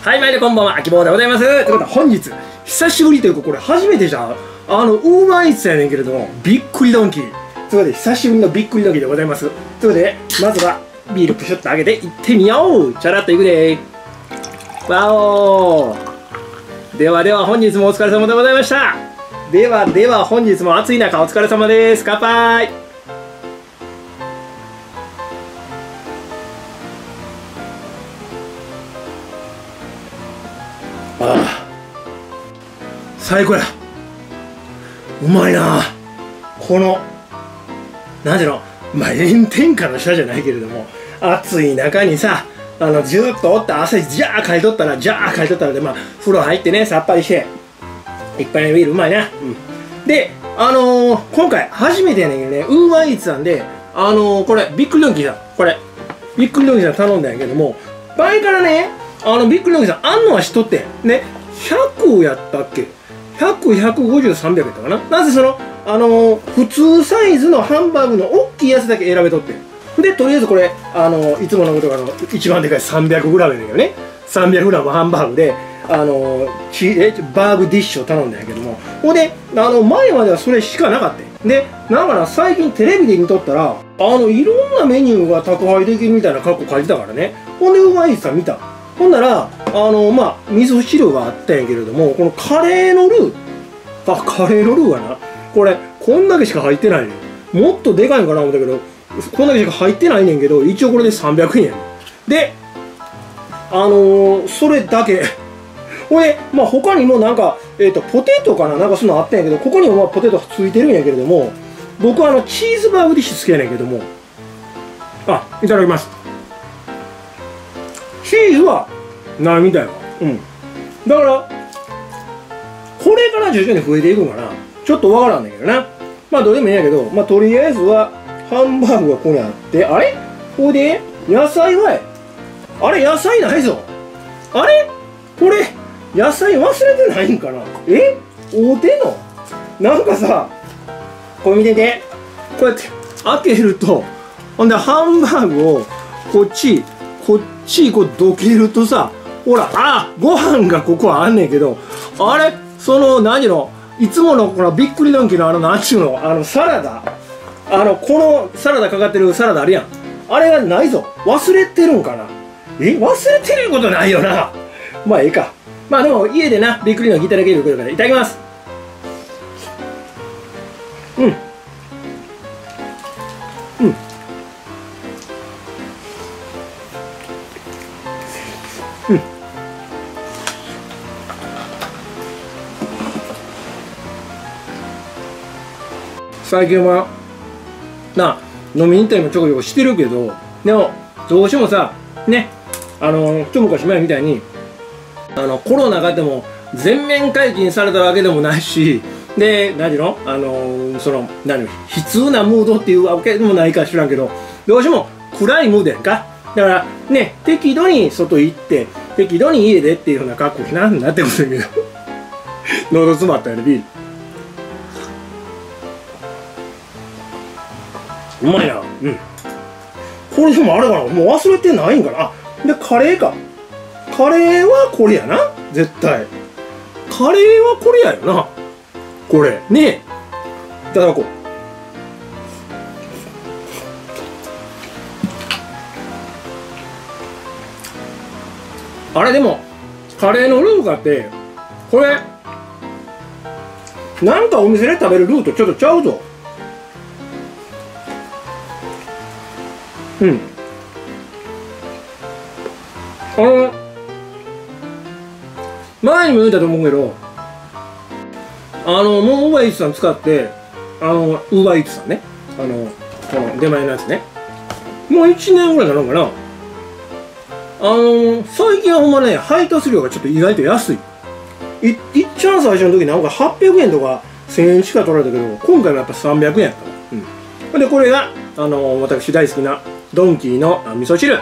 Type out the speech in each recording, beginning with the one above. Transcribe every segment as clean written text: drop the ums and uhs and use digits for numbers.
はい、毎度こんばんは、秋坊でございます。ということで、本日、久しぶりというか、これ初めてじゃん。ウーバーイーツやねんけれども、びっくりドンキー。ということで、久しぶりのびっくりドンキーでございます。ということで、まずは、ビールプシュッと上げていってみよう。チャラッといくでー。わおー。ではでは、本日もお疲れ様でございました。ではでは、本日も暑い中、お疲れ様です。乾杯。ああ、最高や。うまいな。このなんていうの、まあ炎天下の下じゃないけれども、暑い中にさ、ずーっとおった汗ジャーかいとったらで、まあ風呂入ってね、さっぱりして一杯のビールうまいな。で、今回初めてやねんけどね、ウーバーイーツなんで、これびっくりドンキーさん、これびっくりドンキーさん頼んだんやけども、前からね、びっくりドンキーさんあんのはしとってね、100やったっけ、100、150、300やったかな。なぜその普通サイズのハンバーグの大きいやつだけ選べとって。で、とりあえずこれ、いつものことが一番でかい 300g やねんけどね。300g ハンバーグで、バーグディッシュを頼んだんやけども。ほんで、前まではそれしかなかった。で、なんかな、最近テレビで見とったら、いろんなメニューが宅配できるみたいな格好書いてたからね。ほんで、うまいさん見た。ほんなら、まあ、味噌汁があったんやけれども、このカレーのルー、カレーのルーはな、これ、こんだけしか入ってないねん。もっとでかいんかな思ったけど、こんだけしか入ってないねんけど、一応これで300円やねん。で、それだけ。これ、まあ、他にもなんか、ポテトかななんかそんなのあったんやけど、ここにもまあポテトついてるんやけれども、僕はチーズバーグディッシュ好きやねんけども、いただきます。チーズはないみたいわ。だから、これから徐々に増えていくんかな。ちょっとわからんねんけどな。まあ、どうでもいいんやけど、まあ、とりあえずは、ハンバーグがここにあって、あれここで、野菜はあれ野菜ないぞ。あれこれ、野菜忘れてないんかな。合うてんのなんかさ、これ見てて。こうやって開けると、ほんで、ハンバーグを、こっち、こうどけるとさ、ほら、ご飯がここあんねんけど、あれ何の、いつものこのびっくりドンキーのなんちゅうの、サラダ、このサラダかかってるサラダあるやん。あれがないぞ。忘れてるんかな。忘れてることないよな。まあ、ええか。まあでも、家でな、びっくりドンキーいただけることから、いただきます。最近は飲みに行ったりもちょこちょこしてるけど、でもどうしてもさね、一昔前みたいにコロナがでも全面解禁されたわけでもないし、で何の悲痛なムードっていうわけでもないか知らんけど、どうしても暗いムードやんか。だからね、適度に外行って適度に家でっていうふうな格好なんなってことやけど喉詰まったよね、ビール。うまいな。これでもあれかな、もう忘れてないんかな。で、カレーか。カレーはこれやな。絶対。カレーはこれやよな。これ。ねえ。いただこう。あれでも、カレーのルーかって、これ、なんかお店で食べるルーとちょっとちゃうぞ。前にも言ったと思うけど、もうウーバーイーツさん使って、ウーバーイーツさんね、この出前のやつね、もう1年ぐらいなのかな。最近はほんまね、配達料がちょっと意外と安い。いっちゃん最初の時なんか800円とか1000円しか取られたけど、今回はやっぱ300円やったわ。で、これが、私大好きなドンキーの味噌汁。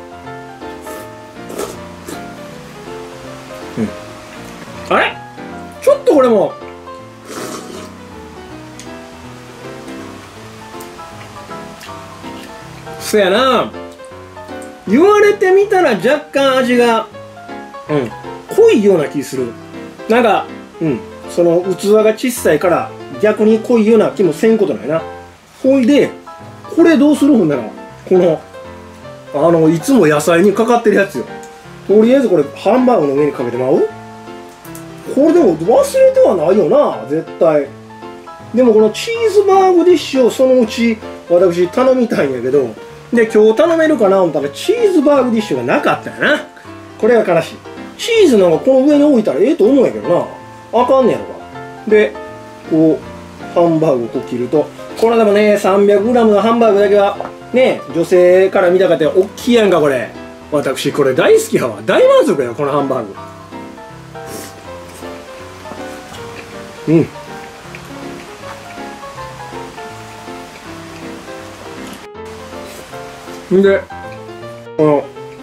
あれちょっとこれもそやな、言われてみたら若干味が濃いような気する。なんか、その器が小さいから逆に濃いような気もせんことないな。ほいで、これどうするほんなら、この、いつも野菜にかかってるやつよ。とりあえずこれ、ハンバーグの上にかけてまう？これでも忘れてはないよな、絶対。でもこのチーズバーグディッシュをそのうち私頼みたいんやけど、で、今日頼めるかな思ったらチーズバーグディッシュがなかったんやな。これが悲しい。チーズなんかこの上に置いたらええと思うんやけどな。あかんねやろか。で、こう、ハンバーグをこう切ると、これでもね、300g のハンバーグだけは、ね、女性から見たかったら大きいやんか、これ。私、これ大好きやわ。大満足や、このハンバーグ。んで、この、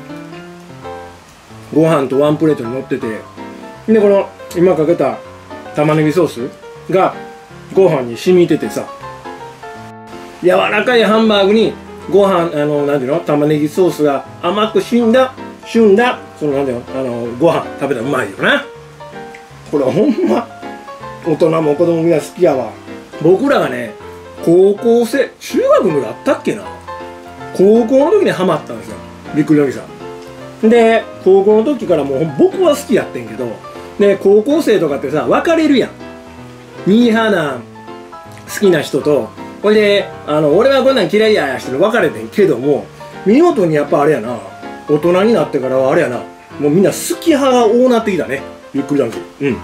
ご飯とワンプレートに乗ってて、で、この、今かけた玉ねぎソースがご飯に染みててさ、柔らかいハンバーグにご飯、なんていうの、玉ねぎソースが甘く旬だ、その、なんていうの、ご飯食べたらうまいよな。これほんま、大人も子供みんな好きやわ。僕らがね、高校生、中学の時あったっけな、高校の時にハマったんですよ。びっくりおじさん。で、高校の時からもう僕は好きやってんけど、で、高校生とかってさ、別れるやん。ミーハーな好きな人と、ほいで、俺はこんなん嫌いやして別れてんけども、見事にやっぱあれやな、大人になってからはあれやな、もうみんな好き派が多なってきたね。びっくりだんけど。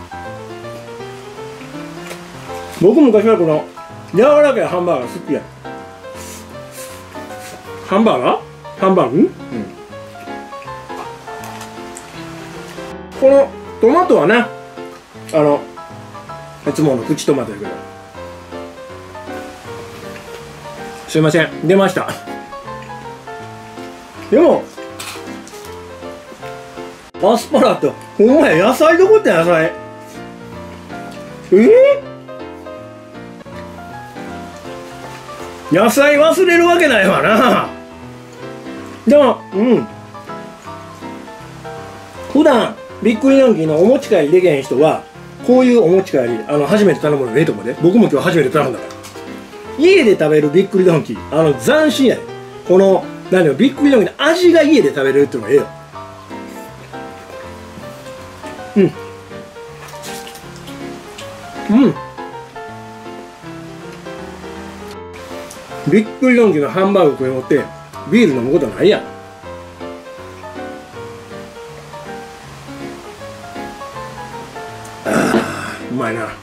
僕昔はこの、柔らかいハンバーガー好きや。ハンバーグこのトマトはね、いつものプチトマトやけど。すいません、出ました。でも、アスパラってほんまや、野菜どこって野菜。野菜忘れるわけないわな。でも、普段びっくりドンキーのお持ち帰りできへん人はこういうお持ち帰り初めて頼むのええと思うで。僕も今日初めて頼んだから。家で食べるびっくりドンキー斬新やで。この何よ、びっくりドンキーの味が家で食べれるっていうのがええよ。びっくりドンキーのハンバーグ食い持ってビール飲むことないやん。うまいな。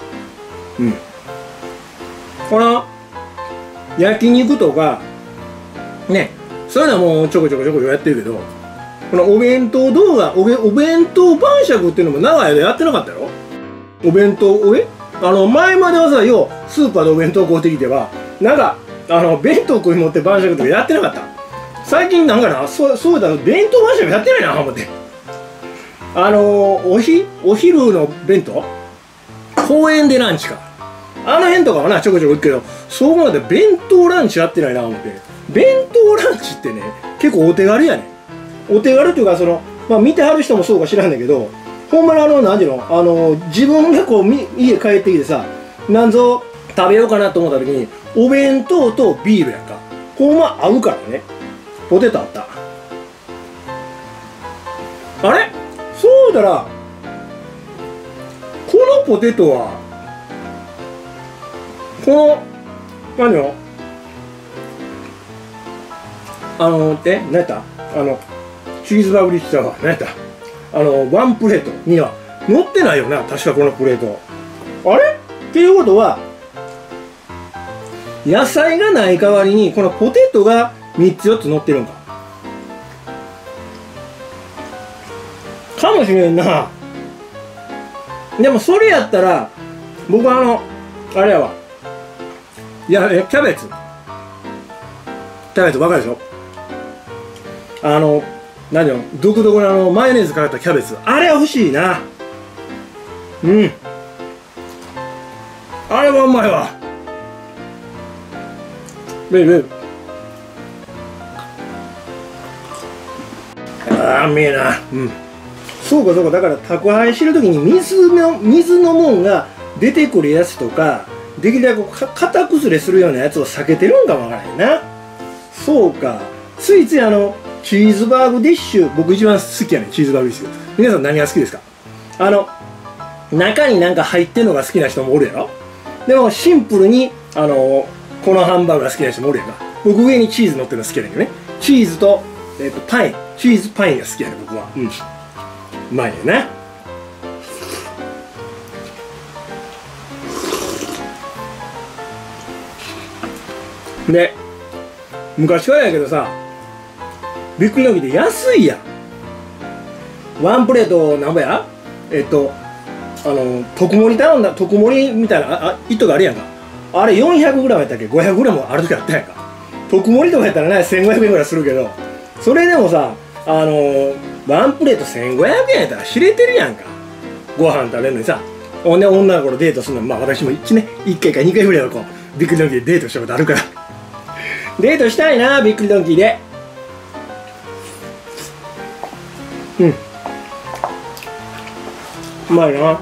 この焼肉とかね、そういうのはもうちょこちょこやってるけど、このお弁当動画、お弁当晩酌っていうのも長い間やってなかったよ。お弁当前まではさ、ようスーパーでお弁当買うてきてはなんか弁当食い持って晩酌とかやってなかった。最近なんかな、そうだ、弁当晩酌やってないな思って。お昼の弁当、公園でランチか、あの辺とかはなちょこちょこ行くけど、そう思うと弁当ランチやってないな思って。弁当ランチってね、結構お手軽やね。お手軽っていうか、見てはる人もそうか知らんねんけど、ほんまになんていうの、自分がこう家帰ってきてさ、なんぞ食べようかなと思った時にお弁当とビールやんか、ほんま合うからね。ポテトあった。あれ、そうだらこのポテトはこの何よ、何やった、チーズバーグリッチャーは何やった、ワンプレートには乗ってないよな、確かこのプレート。あれっていうことは、野菜がない代わりにこのポテトが3つ4つ乗ってるんかもしれんな。でもそれやったら僕はあれやわ、いやキャベツ分かるでしょ、何よ、独特のマヨネーズかかったキャベツ、あれは欲しいな。あれはうまいわ。うめえな。 そうかそうか、だから宅配してる時に水のもんが出てくるやつとか、できるだけ型崩れするようなやつを避けてるんかもわからへんな。そうか、ついついチーズバーグディッシュ、僕一番好きやねん、チーズバーグディッシュ。皆さん何が好きですか？中になんか入ってんのが好きな人もおるやろ。でもシンプルにこのハンバーグが好きな人もおるやんか。僕上にチーズ乗ってるの好きやねんけどね。チーズと、パイン、チーズパインが好きやねん僕は。うん、うまいねんな。で昔からやけどさ、びっくりドンキーで安いやん。ワンプレートなんぼや、特盛り頼んだ、特盛りみたいな糸があるやんか。あれ 400g やったっけ、 500g ある時あったやんか。特盛りとかやったらね1500円ぐらいするけど、それでもさワンプレート1500円やったら知れてるやんか。ご飯食べるのにさ、ほんで女の子とデートするの、まあ私も1回か2回ぐらいはこうびっくりドンキーでデートしたことあるからデートしたいな、びっくりドンキーで。うん、うまいな。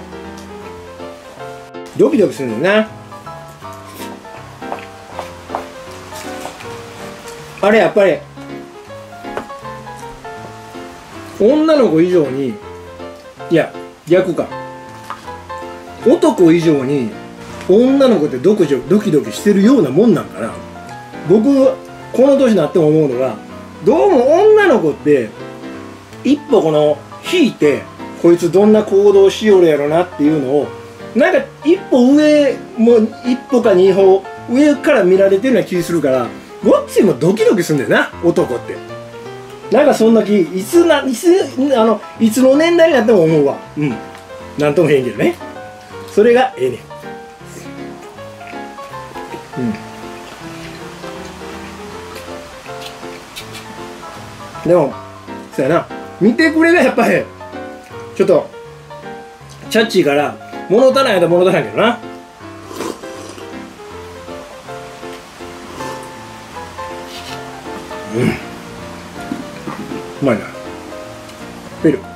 ドキドキするんだよな。あれやっぱり女の子以上に、いや逆か、男以上に女の子ってドキドキしてるようなもんなんかな。僕この年になっても思うのが、どうも女の子って一歩引いて、こいつどんな行動しよるやろなっていうのを、なんか一歩上、もう一歩か二歩上から見られてるような気するから、ごっついもドキドキするんだよな、男って。なんかそんな気、いつの年代になっても思うわ。うん、なんともへんけどね。それがええねん。でもそうやな、見てくれがやっぱりちょっとチャッチーから物足らんやったら物足らんけどな。うん、うまいな。ペル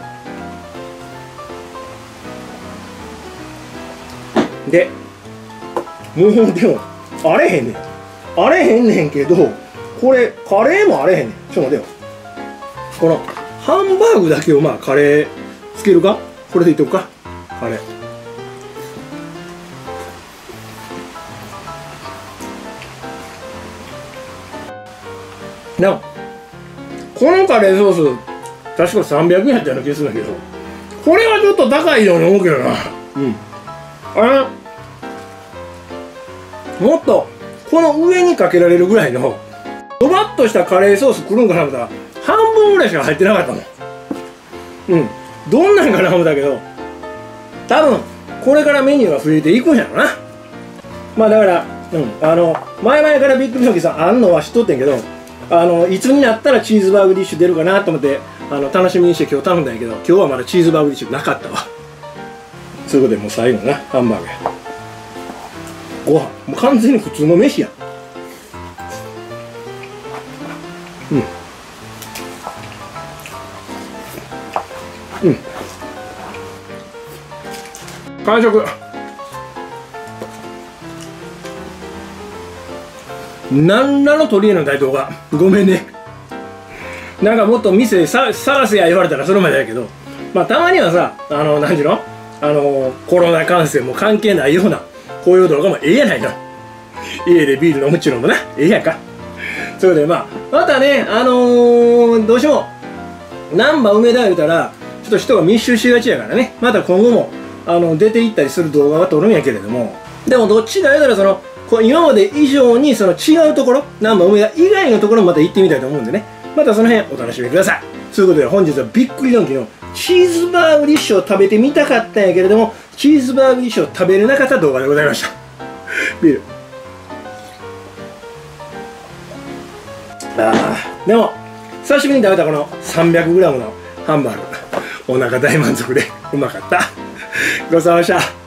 でもうでもあれへんねんけど、これカレーもあれへんねん。ちょっと待てよ、このハンバーグだけをまあカレーつけるか、これでいっとくか、カレー。なおこのカレーソース確か300円やったような気がするんだけど、これはちょっと高いように思うけどな。うん、もっとこの上にかけられるぐらいのドバッとしたカレーソースくるんかなと思ったら、半分ぐらいしか入ってなかったもん。うん、どんなんかな思ったけど、多分これからメニューが増えていくんやろな。まあだから、前々からびっくりドンキーさんあんのは知っとってんけど、いつになったらチーズバーグディッシュ出るかなと思って楽しみにして今日頼んだんやけど、今日はまだチーズバーグディッシュなかったわ。そういうことでもう最後なハンバーグや。ご飯もう完全に普通の飯やん。完食。なんらの取り柄の台頭がごめんね。なんかもっと店探せや言われたらそれまでやけど、まあたまにはさ、何ていうの、コロナ感染も関係ないようなこういう動画もええやないの。家でビール飲むっちゅうのもな、ええやんか。それでまたね、どうしても難波梅田言うたらちょっと人が密集しがちやからね、また今後も出ていったりする動画は撮るんやけれども、でもどっちか言うたら今まで以上に違うところ、難波梅田以外のところもまた行ってみたいと思うんでね、またその辺お楽しみください。ということで本日はびっくりドンキーのチーズバーグディッシュを食べてみたかったんやけれども、チーズバーグディッシュを食べれなかった動画でございました。ビール。でも久しぶりに食べたこの 300g のハンバーグ、お腹大満足でうまかった。ごちそうさまでした。